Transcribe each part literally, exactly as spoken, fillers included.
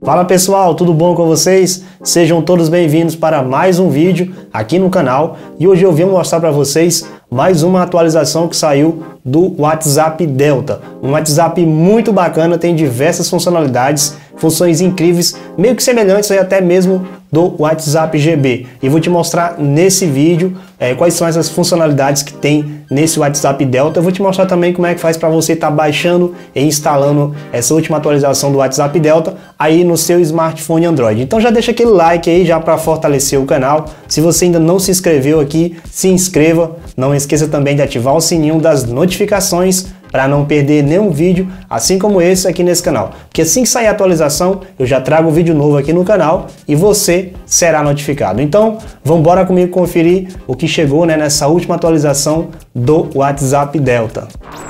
Fala pessoal, tudo bom com vocês? Sejam todos bem-vindos para mais um vídeo aqui no canal e hoje eu vim mostrar para vocês mais uma atualização que saiu do WhatsApp Delta. Um WhatsApp muito bacana, tem diversas funcionalidades, funções incríveis, meio que semelhantes aí até mesmo do WhatsApp G B. E vou te mostrar nesse vídeo é, quais são essas funcionalidades que tem nesse WhatsApp Delta. Eu vou te mostrar também como é que faz para você estar tá baixando e instalando essa última atualização do WhatsApp Delta aí no seu smartphone Android. Então já deixa aquele like aí já para fortalecer o canal. Se você ainda não se inscreveu aqui, se inscreva. Não esqueça também de ativar o sininho das notificações para não perder nenhum vídeo, assim como esse aqui nesse canal. Porque assim que sair a atualização, eu já trago um vídeo novo aqui no canal e você será notificado. Então, vamos embora comigo conferir o que chegou, né, nessa última atualização do WhatsApp Delta.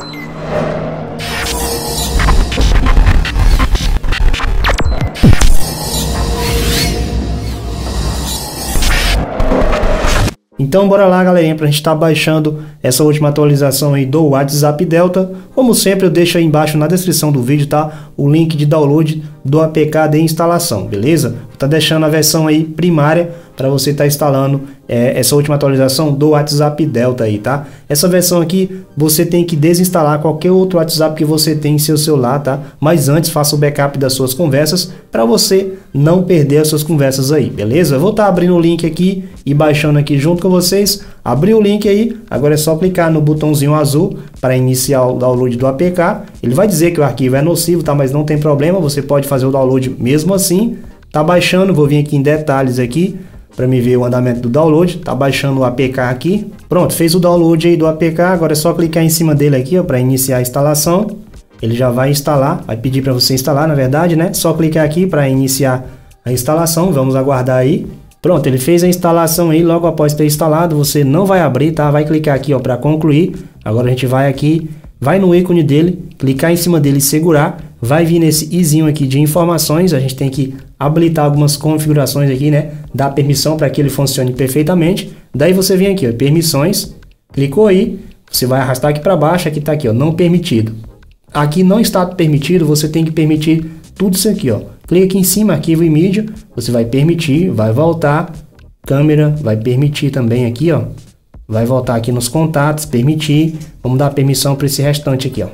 Então bora lá, galerinha, para a gente estar tá baixando essa última atualização aí do WhatsApp Delta. Como sempre, eu deixo aí embaixo na descrição do vídeo, tá, o link de download do A P K de instalação, beleza? Vou estar tá deixando a versão aí primária para você estar tá instalando é, essa última atualização do WhatsApp Delta aí, tá? Essa versão aqui você tem que desinstalar qualquer outro WhatsApp que você tem em seu celular, tá? Mas antes faça o backup das suas conversas para você não perder as suas conversas aí, beleza? Eu vou estar tá abrindo o link aqui e baixando aqui junto com vocês. Abri o link aí, agora é só clicar no botãozinho azul para iniciar o download do A P K. Ele vai dizer que o arquivo é nocivo, tá? Mas não tem problema, você pode fazer o download mesmo assim. Tá baixando, vou vir aqui em detalhes aqui para me ver o andamento do download. Tá baixando o A P K aqui. Pronto, fez o download aí do A P K, agora é só clicar em cima dele aqui, ó, para iniciar a instalação. Ele já vai instalar, vai pedir para você instalar, na verdade, né? Só clicar aqui para iniciar a instalação, vamos aguardar aí. Pronto, ele fez a instalação aí, logo após ter instalado, você não vai abrir, tá? Vai clicar aqui, ó, para concluir. Agora a gente vai aqui, vai no ícone dele, clicar em cima dele e segurar. Vai vir nesse izinho aqui de informações, a gente tem que habilitar algumas configurações aqui, né? Dar permissão para que ele funcione perfeitamente. Daí você vem aqui, ó, permissões, clicou aí, você vai arrastar aqui para baixo, aqui tá aqui, ó, não permitido. Aqui não está permitido, você tem que permitir tudo isso aqui, ó. Clica aqui em cima, arquivo e mídia, você vai permitir, vai voltar, câmera, vai permitir também aqui, ó. Vai voltar aqui nos contatos, permitir, vamos dar permissão para esse restante aqui, ó.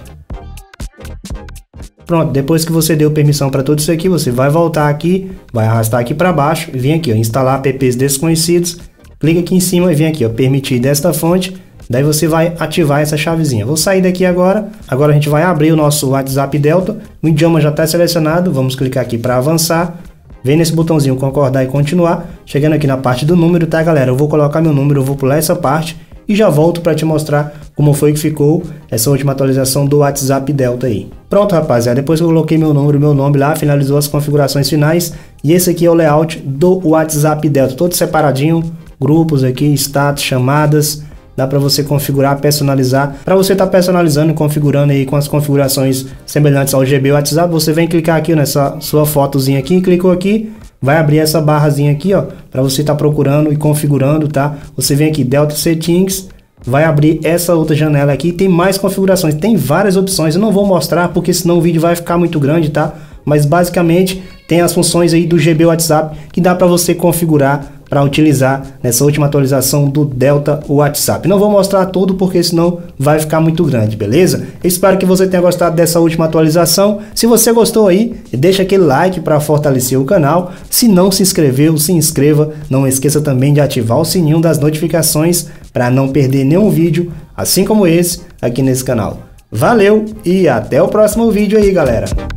Pronto, depois que você deu permissão para tudo isso aqui, você vai voltar aqui, vai arrastar aqui para baixo e vem aqui, ó, instalar apps desconhecidos. Clica aqui em cima e vem aqui, ó, permitir desta fonte. Daí você vai ativar essa chavezinha. Vou sair daqui agora. Agora a gente vai abrir o nosso WhatsApp Delta. O idioma já está selecionado. Vamos clicar aqui para avançar. Vem nesse botãozinho concordar e continuar. Chegando aqui na parte do número, tá, galera? Eu vou colocar meu número, eu vou pular essa parte e já volto para te mostrar como foi que ficou essa última atualização do WhatsApp Delta aí. Pronto, rapaziada. Depois que eu coloquei meu número, meu nome lá, finalizou as configurações finais. E esse aqui é o layout do WhatsApp Delta. Todo separadinho. Grupos aqui, status, chamadas. Dá para você configurar, personalizar. Para você estar tá personalizando e configurando aí com as configurações semelhantes ao G B WhatsApp, você vem clicar aqui nessa sua fotozinha aqui, clicou aqui, vai abrir essa barrazinha aqui, ó, para você estar tá procurando e configurando, tá? Você vem aqui Delta Settings, vai abrir essa outra janela aqui, tem mais configurações, tem várias opções. Eu não vou mostrar porque senão o vídeo vai ficar muito grande, tá? Mas basicamente tem as funções aí do G B WhatsApp que dá para você configurar para utilizar nessa última atualização do Delta WhatsApp. Não vou mostrar tudo porque senão vai ficar muito grande, beleza? Eu espero que você tenha gostado dessa última atualização. Se você gostou aí, deixa aquele like para fortalecer o canal. Se não se inscreveu, se inscreva. Não esqueça também de ativar o sininho das notificações para não perder nenhum vídeo, assim como esse aqui nesse canal. Valeu e até o próximo vídeo aí, galera!